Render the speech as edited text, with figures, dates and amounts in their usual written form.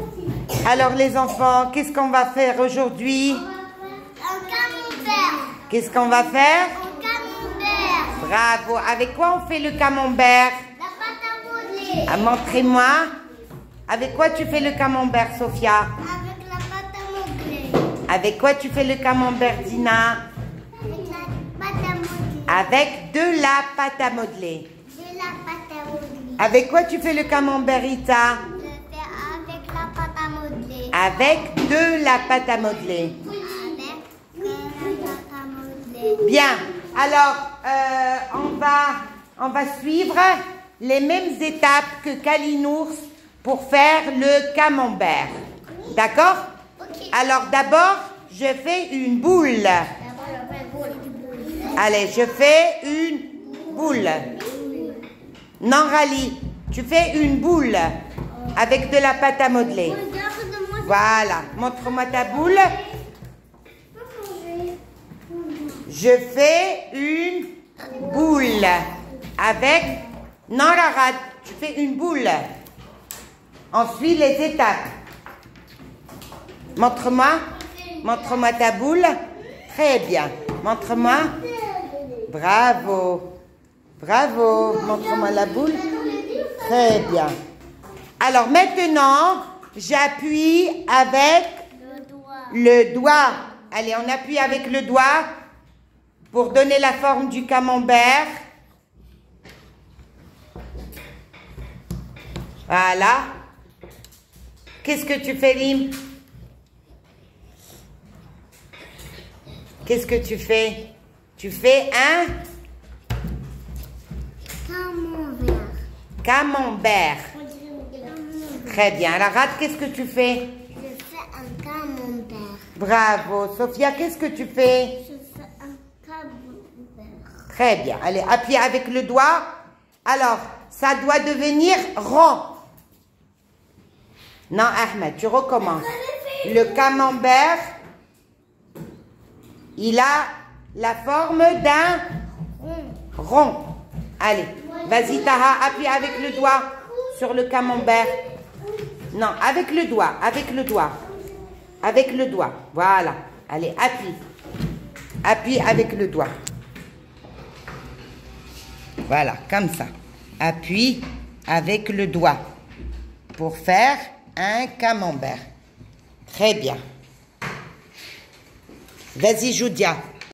Alors les enfants, qu'est-ce qu'on va faire aujourd'hui? Un camembert. Qu'est-ce qu'on va faire? Un camembert. Bravo. Avec quoi on fait le camembert? La pâte à modeler. Ah, montrez-moi. Avec quoi tu fais le camembert, Sophia? Avec la pâte à modeler. Avec quoi tu fais le camembert, Dina? Avec la pâte à modeler. Avec de la pâte à modeler. De la pâte à modeler. Avec quoi tu fais le camembert, Rita? Je fais avec la pâte à modeler. Avec de la pâte à modeler. Avec de la pâte à modeler. Bien. Alors, on va suivre les mêmes étapes que Kalinours pour faire le camembert. D'accord? Ok. Alors d'abord, je fais une boule. D'abord, on fait boule. Allez, je fais une boule. Non, Rally, tu fais une boule avec de la pâte à modeler. Regarde-moi. Voilà, montre-moi ta boule. Je fais une boule avec... Non, Rarad, tu fais une boule. Ensuite, les étapes. Montre-moi. Montre-moi ta boule. Très bien. Montre-moi. Bravo. Bravo. Montre-moi la boule. Très bien. Alors maintenant, j'appuie avec le doigt. Allez, on appuie avec le doigt pour donner la forme du camembert. Voilà. Qu'est-ce que tu fais, Lim? Qu'est-ce que tu fais? Tu fais un Camembert. camembert. Très bien. Rad, qu'est-ce que tu fais? Je fais un camembert. Bravo. Sophia, qu'est-ce que tu fais? Je fais un camembert. Très bien. Allez, appuie avec le doigt. Alors, ça doit devenir rond. Non, Ahmed, tu recommences. Le camembert, il a la forme d'un rond. Allez, vas-y, Taha, appuie avec le doigt sur le camembert. Non, avec le doigt, avec le doigt. Avec le doigt, voilà. Allez, appuie. Appuie avec le doigt. Voilà, comme ça. Appuie avec le doigt pour faire un camembert. Très bien. Vas-y, Joudia.